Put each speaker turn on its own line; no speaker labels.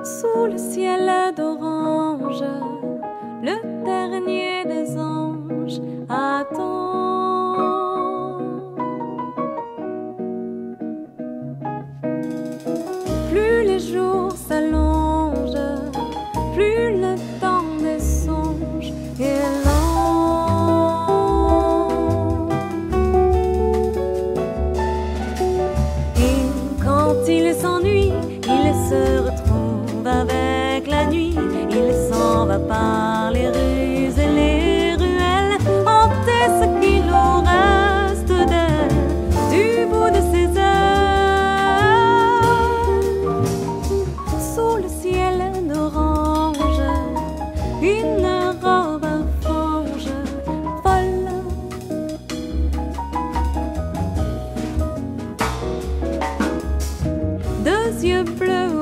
Sous le ciel d'orange, le dernier des anges attend. Plus les jours s'allongent, plus le temps des songes est lent. Et quand il s'ennuie, il se retrouve avec la nuit. Il s'en va par les rues et les ruelles, hanter ce qu'il nous reste d'elle, du bout de ses ailes. Sous le ciel d'orange, une robe à franges vole. Deux yeux bleus